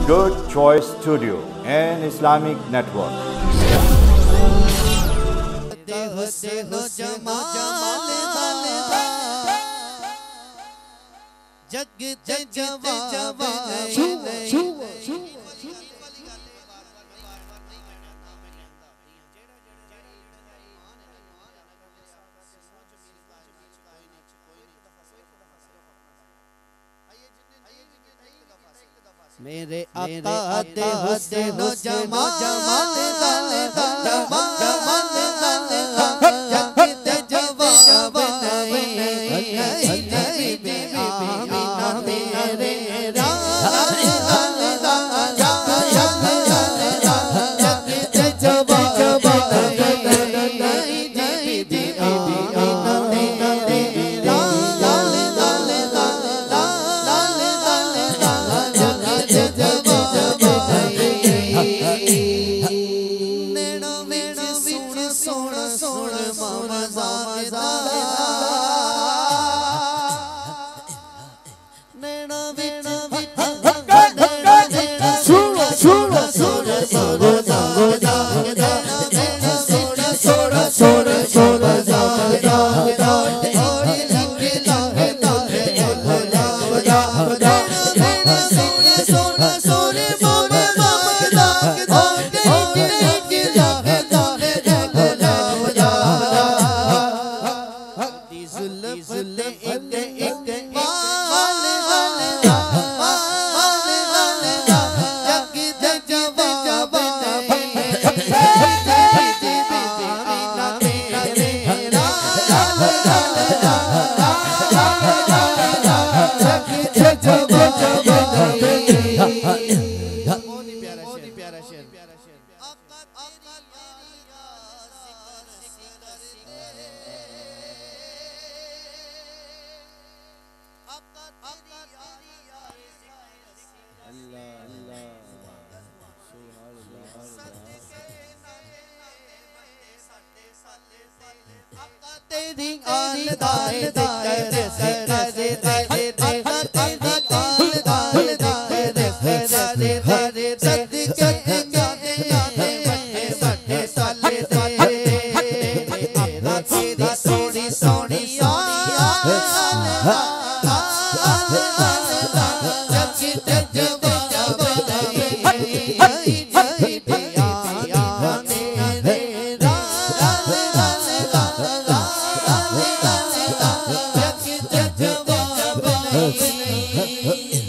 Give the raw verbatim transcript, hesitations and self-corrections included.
Good Choice Studio and Islamic Network. मेरे आका दे हुस्न जमाल दाले जमाल जगते जवाब नहीं बीबी आमीना मेरे जगते जवाब नहीं बीबी आमीना मेरे तेरी आल दाल दाल से करे दे आका तेरी आल दाल दाल से करे दे सदके गाने गाने बड़े बड़े साले दे आका तेरी सोनी सोनी Hey.